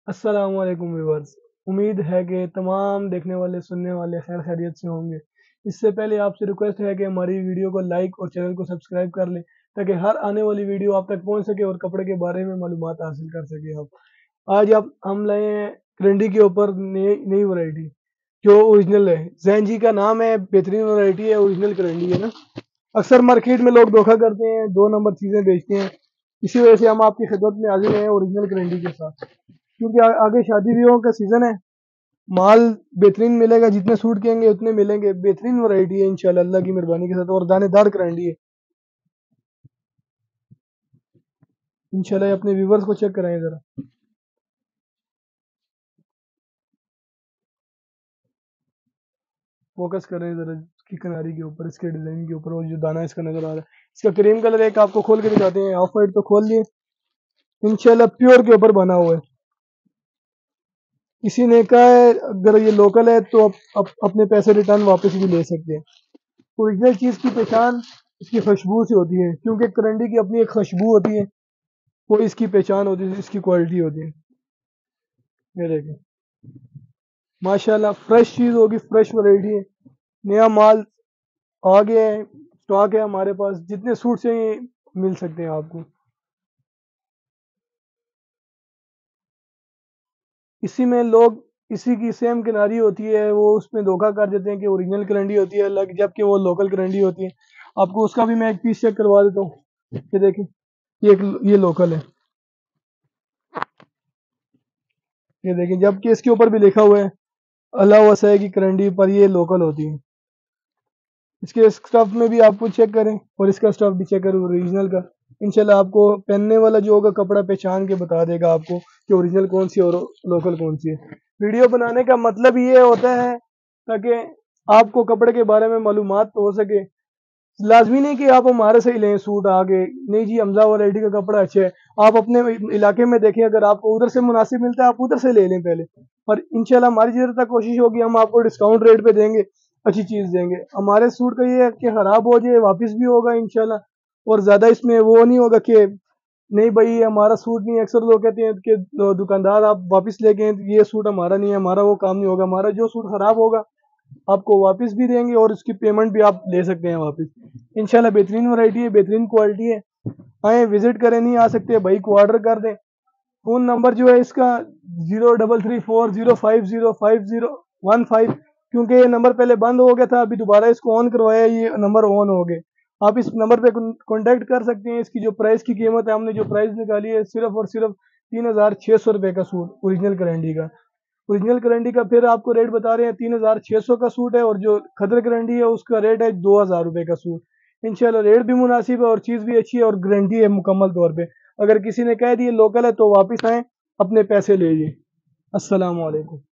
अस्सलाम वालेकुम व्यूअर्स। उम्मीद है कि तमाम देखने वाले सुनने वाले खैर खैरियत से होंगे। इससे पहले आपसे रिक्वेस्ट है कि हमारी वीडियो को लाइक और चैनल को सब्सक्राइब कर लें ताकि हर आने वाली वीडियो आप तक पहुंच सके और कपड़े के बारे में मालूमात हासिल कर सके आप। आज आप हम लाए हैं करंडी के ऊपर नई नई वैरायटी जो ओरिजिनल है। जैन जी का नाम है, बेहतरीन वैरायटी है, ओरिजिनल करंडी है ना। अक्सर मार्केट में लोग धोखा करते हैं, 2 नंबर चीज़ें बेचते हैं। इसी वजह से हम आपकी खिदमत में हाजिर हैं ओरिजिनल करंडी के साथ, क्योंकि आगे शादी ब्याहों का सीजन है। माल बेहतरीन मिलेगा, जितने सूट कहेंगे उतने मिलेंगे। बेहतरीन वैरायटी है इंशाल्लाह अल्लाह की मेहरबानी के साथ, और दानेदार करंडी है इंशाल्लाह। अपने व्यूवर्स को चेक कराएं जरा, फोकस करें जरा इसकी किनारी के ऊपर, इसके डिजाइन के ऊपर, और जो दाना इसका नजर आ रहा है। इसका क्रीम कलर एक आपको खोल के दिखाते हैं। ऑफ वाइट तो खोल लिए, इंशाल्लाह प्योर के ऊपर बना हुआ है। किसी ने कहा है अगर ये लोकल है तो अपने पैसे रिटर्न वापस भी ले सकते हैं। ओरिजिनल चीज की पहचान इसकी खुशबू से होती है, क्योंकि करंडी की अपनी एक खुशबू होती है, वो इसकी पहचान होती है, इसकी क्वालिटी होती है। ये देखें, माशाल्लाह फ्रेश चीज होगी, फ्रेश वैरायटी है, नया माल आ गया है, स्टॉक है हमारे पास। जितने सूट चाहिए मिल सकते हैं आपको। इसी में लोग इसी की सेम किनारी होती है, वो उसमें धोखा कर देते हैं कि ओरिजिनल करंडी होती है अलग, जबकि वो लोकल करंडी होती है। आपको उसका भी मैं एक पीस चेक करवा देता हूँ। ये देखिए, ये लोकल है। ये देखिए, जबकि इसके ऊपर भी लिखा हुआ है अल्लाह वसा की करंडी, पर ये लोकल होती है। इसके स्टफ में भी आपको चेक करें और इसका स्टफ भी चेक करें ओरिजिनल का। इंशाल्लाह आपको पहनने वाला जो होगा कपड़ा पहचान के बता देगा आपको कि ओरिजिनल कौन सी है और लोकल कौन सी है। वीडियो बनाने का मतलब ये होता है ताकि आपको कपड़े के बारे में मालूमात तो हो सके। लाजमी नहीं कि आप हमारे से ही लें सूट आगे, नहीं जी हमजा वैरायटी का कपड़ा अच्छा है। आप अपने इलाके में देखें, अगर आपको उधर से मुनासिब मिलता है आप उधर से ले लें पहले। और इंशाल्लाह हमारी जिधर तक कोशिश होगी हम आपको डिस्काउंट रेट पे देंगे, अच्छी चीज देंगे। हमारे सूट का ये है कि खराब हो जाए वापस भी होगा इंशाल्लाह, और ज्यादा इसमें वो नहीं होगा कि नहीं भाई ये हमारा सूट नहीं है। अक्सर लोग कहते हैं कि दुकानदार आप वापस ले गए, ये सूट हमारा नहीं है, हमारा वो काम नहीं होगा। हमारा जो सूट खराब होगा आपको वापस भी देंगे और उसकी पेमेंट भी आप ले सकते हैं वापस इंशाल्लाह। बेहतरीन वैरायटी है, बेहतरीन क्वालिटी है। आए विजिट करें, नहीं आ सकते भाई को ऑर्डर कर दें। फोन नंबर जो है इसका 0334050515, क्योंकि ये नंबर पहले बंद हो गया था, अभी दोबारा इसको ऑन करवाया, ये नंबर ऑन हो गए। आप इस नंबर पे कांटेक्ट कर सकते हैं। इसकी जो प्राइस की कीमत है, हमने जो प्राइस निकाली है सिर्फ और सिर्फ 3600 रुपये का सूट ओरिजिनल करंडी का। ओरिजिनल करंडी का फिर आपको रेट बता रहे हैं 3600 का सूट है, और जो खदर करंडी है उसका रेट है 2000 रुपये का सूट। इंशाल्लाह रेट भी मुनासिब है और चीज़ भी अच्छी है और गारंटी है मुकम्मल तौर पे। अगर किसी ने कह दिए लोकल है तो वापस आए, अपने पैसे ले जाइए। अस्सलाम वालेकुम।